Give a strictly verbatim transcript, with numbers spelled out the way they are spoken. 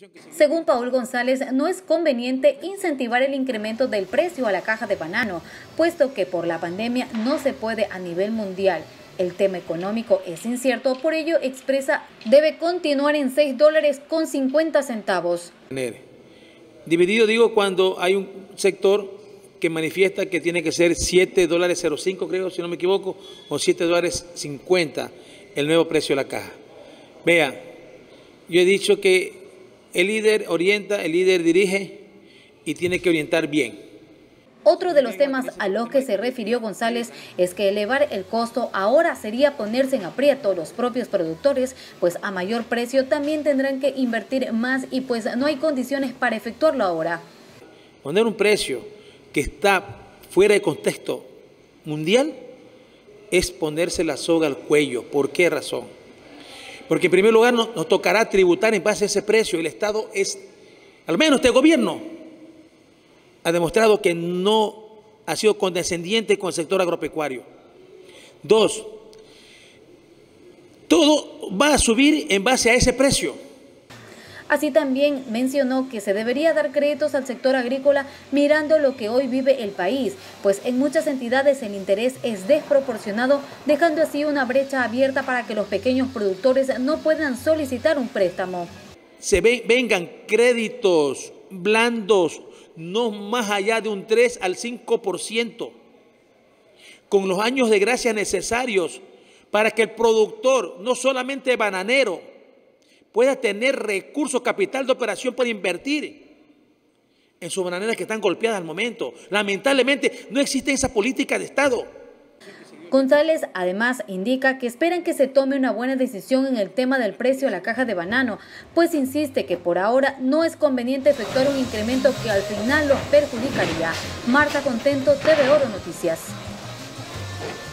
Según Paul González, no es conveniente incentivar el incremento del precio a la caja de banano, puesto que por la pandemia no se puede a nivel mundial. El tema económico es incierto, por ello expresa debe continuar en seis dólares con cincuenta centavos. Dividido, digo, cuando hay un sector que manifiesta que tiene que ser siete dólares cero cinco, creo, si no me equivoco, o siete dólares cincuenta el nuevo precio de la caja. Vea, yo he dicho que el líder orienta, el líder dirige y tiene que orientar bien. Otro de los temas a los que se refirió González es que elevar el costo ahora sería ponerse en aprieto los propios productores, pues a mayor precio también tendrán que invertir más y pues no hay condiciones para efectuarlo ahora. Poner un precio que está fuera de contexto mundial es ponerse la soga al cuello. ¿Por qué razón? Porque en primer lugar nos, nos tocará tributar en base a ese precio. El Estado es, al menos este gobierno, ha demostrado que no ha sido condescendiente con el sector agropecuario. Dos, todo va a subir en base a ese precio. Así también mencionó que se debería dar créditos al sector agrícola mirando lo que hoy vive el país, pues en muchas entidades el interés es desproporcionado, dejando así una brecha abierta para que los pequeños productores no puedan solicitar un préstamo. Se ven, vengan créditos blandos, no más allá de un tres al cinco por ciento, con los años de gracia necesarios para que el productor, no solamente bananero, pueda tener recursos, capital de operación para invertir en sus bananeras que están golpeadas al momento. Lamentablemente no existe esa política de Estado. González además indica que esperan que se tome una buena decisión en el tema del precio de la caja de banano, pues insiste que por ahora no es conveniente efectuar un incremento que al final los perjudicaría. Marta Contento, T V Oro Noticias.